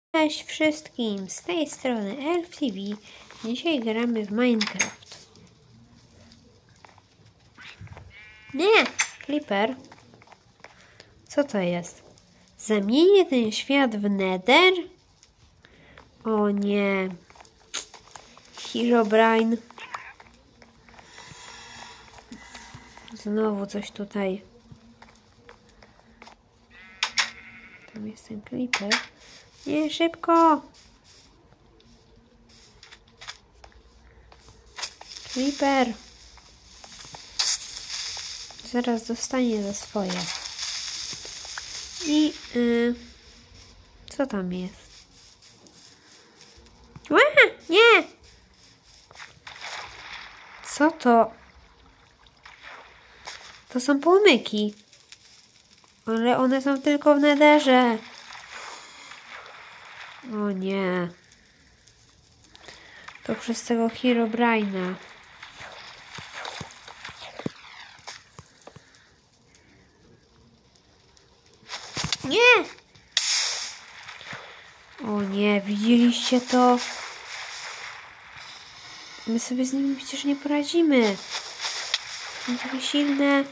Cześć wszystkim, z tej strony Elf TV. Dzisiaj gramy w Minecraft. Nie! Creeper. Co to jest? Zamienię ten świat w Nether? O nie. Herobrine. Znowu coś tutaj. Tam jest ten Creeper. Nie, szybko! Creeper! Zaraz dostanie za swoje. I... co tam jest? Ła! Nie! Co to? To są płomyki. Ale one są tylko w Netherze. O nie. To przez tego Herobrine'a. Nie! O nie, widzieliście to? My sobie z nimi przecież nie poradzimy. Są takie silne.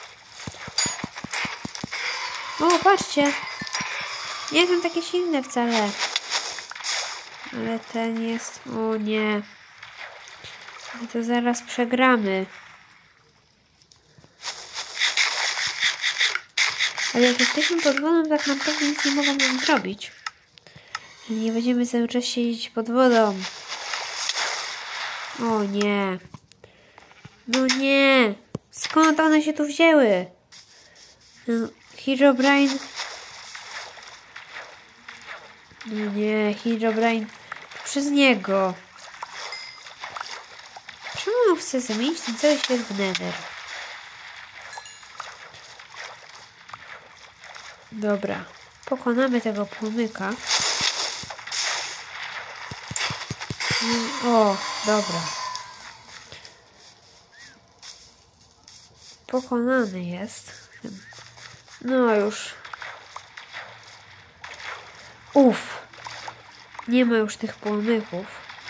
O, patrzcie. Nie są takie silne wcale. Ale ten jest... O nie. My to zaraz przegramy. Ale jak jesteśmy pod wodą, tak naprawdę nic nie mogą nam zrobić. I nie będziemy cały czas siedzieć pod wodą. O nie. No nie. Skąd one się tu wzięły? Herobrine. No nie, Herobrine. Przez niego. Czemu on chce zamienić ten cały świat w Nether? Dobra. Pokonamy tego płomyka. O, dobra. Pokonany jest. No już. Uff. Nie ma już tych płomyków.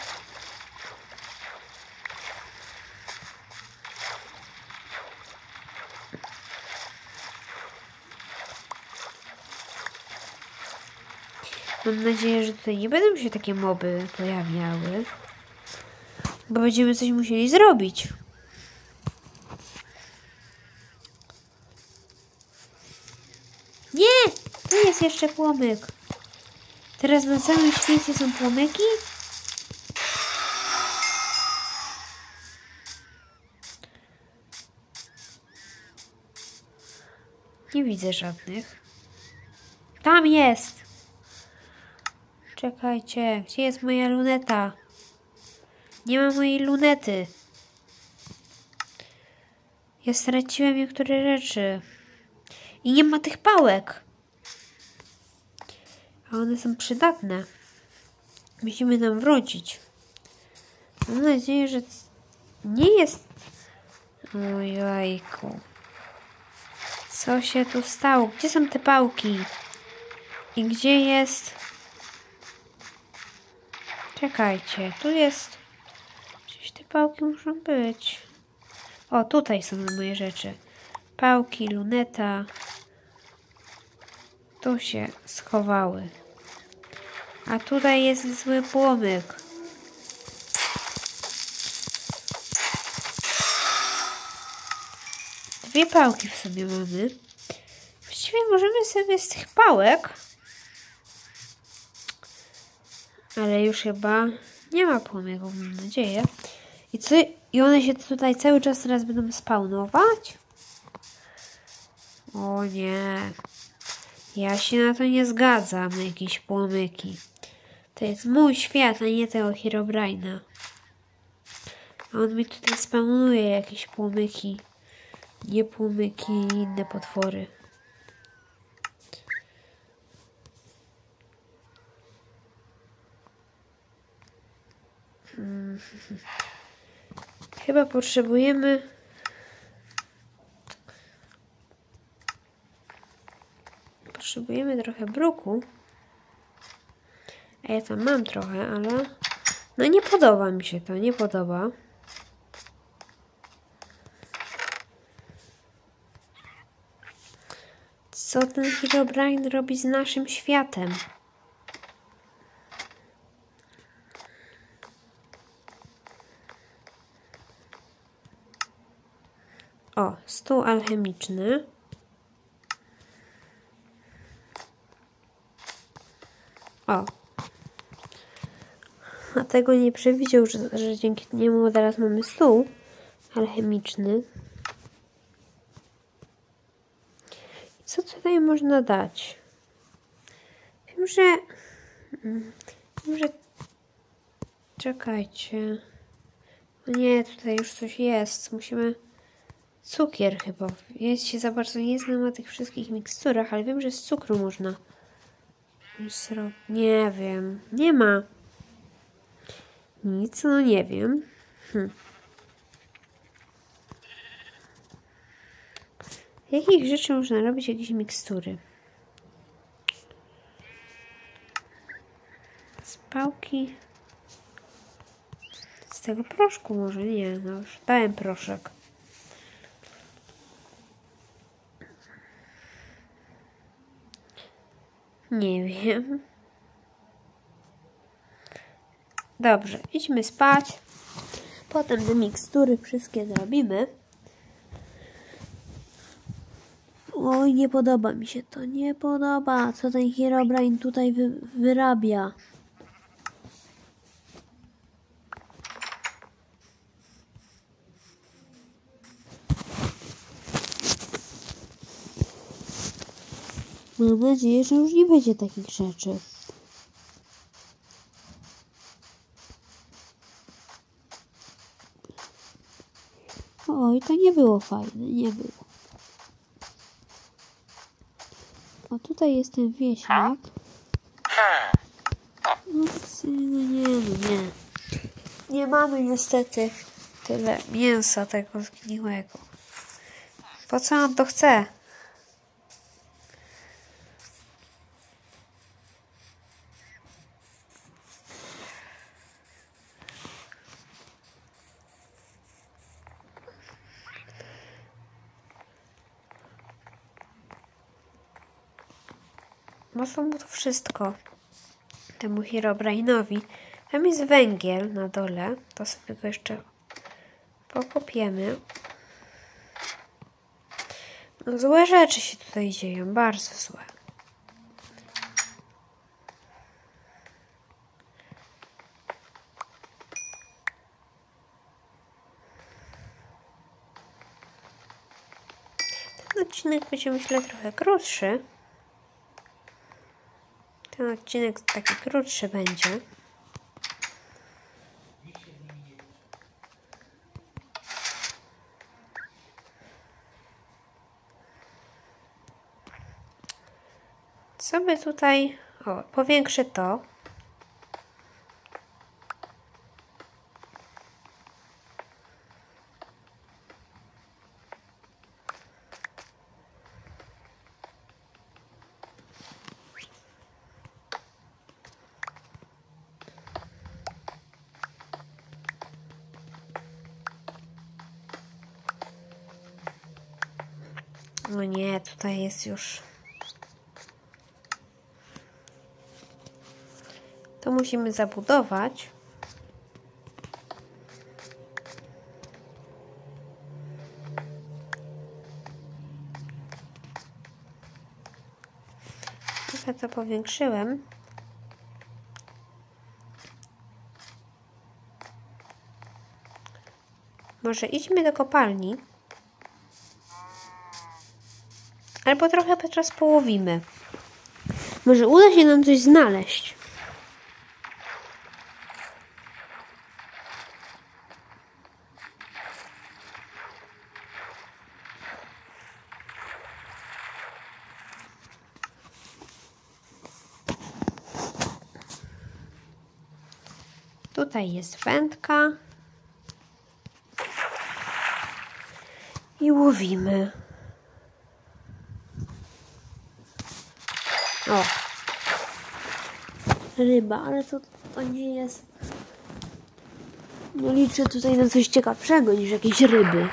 Mam nadzieję, że tutaj nie będą się takie moby pojawiały. Bo będziemy coś musieli zrobić. Nie! Tu jest jeszcze płomyk. Teraz na całym świecie są płomyki? Nie widzę żadnych. Tam jest! Czekajcie, gdzie jest moja luneta? Nie ma mojej lunety. Ja straciłem niektóre rzeczy. I nie ma tych pałek. A one są przydatne. Musimy nam wrócić. Mam nadzieję, że nie jest... Ojejku. Co się tu stało? Gdzie są te pałki? I gdzie jest... Czekajcie, tu jest... Gdzieś te pałki muszą być. O, tutaj są moje rzeczy. Pałki, luneta. Tu się schowały. A tutaj jest zły płomyk. Dwie pałki w sobie mamy. Właściwie możemy sobie z tych pałek... Ale już chyba nie ma płomyków, mam nadzieję. I one się tutaj cały czas teraz będą spawnować? O nie. Ja się na to nie zgadzam, na jakieś płomyki. To jest mój świat, a nie tego Herobrine'a. A on mi tutaj spawnuje jakieś płomyki. Nie płomyki i inne potwory. Chyba potrzebujemy trochę bruku. A ja tam mam trochę, ale no nie podoba mi się to, nie podoba. Co ten Herobrine robi z naszym światem? O, stół alchemiczny. O. A tego nie przewidział, że dzięki niemu teraz mamy stół alchemiczny. I co tutaj można dać? Wiem, że... Czekajcie. O nie, tutaj już coś jest. Musimy... Cukier chyba. Ja się za bardzo nie znam na tych wszystkich miksturach, ale wiem, że z cukru można zrobić. Nie wiem. Nie ma. Nic, no nie wiem. Jakich rzeczy można robić? Jakieś mikstury? Z pałki. Z tego proszku może? Nie, no już dałem proszek. Nie wiem. Dobrze, idźmy spać. Potem te mikstury wszystkie zrobimy. Oj, nie podoba mi się to. Nie podoba, co ten Herobrine tutaj wyrabia. Mam nadzieję, że już nie będzie takich rzeczy. Oj, to nie było fajne, nie było. O, tutaj jest ten wieśniak. No nie. Nie mamy niestety tyle mięsa tego zgniłego. Po co on to chce? Po mu to wszystko. Temu Herobrine'owi. Tam jest węgiel na dole. To sobie go jeszcze pokopiemy. No, złe rzeczy się tutaj dzieją. Bardzo złe. Ten odcinek będzie, myślę, trochę krótszy. Ten odcinek taki krótszy będzie. Co by tutaj... O, powiększę to. No nie, tutaj jest już... To musimy zabudować. Trochę to powiększyłem. Może idźmy do kopalni. Albo trochę teraz połowimy. Może uda się nam coś znaleźć. Tutaj jest wędka. I łowimy. O. ryba, ale to nie jest... No liczę tutaj na coś ciekawszego niż jakieś ryby.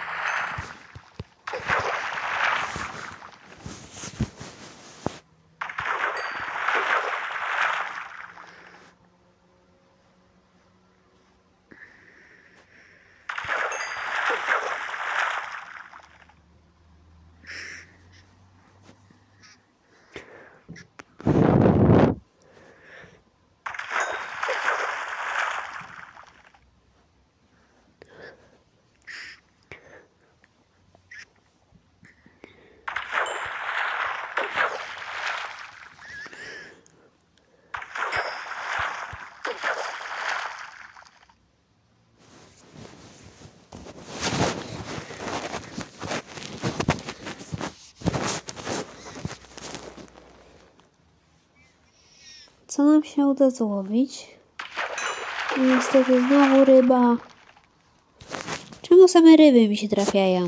Co nam się uda złowić? Niestety znowu ryba. Czemu same ryby mi się trafiają?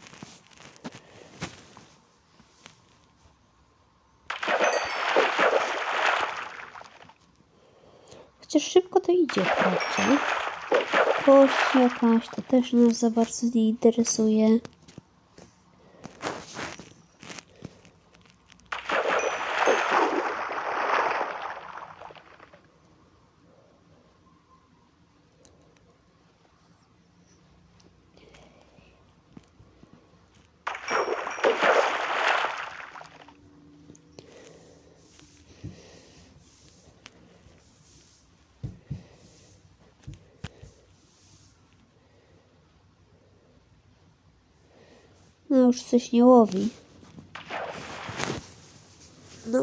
Chociaż szybko to idzie wprawdzie. Kość jakaś, to też nas za bardzo nie interesuje. No już coś nie łowi. No.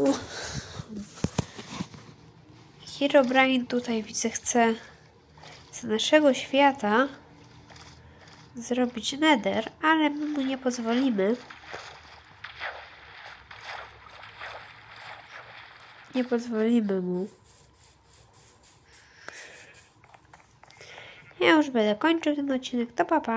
Herobrine tutaj widzę chce z naszego świata zrobić nether, ale my mu nie pozwolimy. Nie pozwolimy mu. Ja już będę kończył ten odcinek. To pa, pa.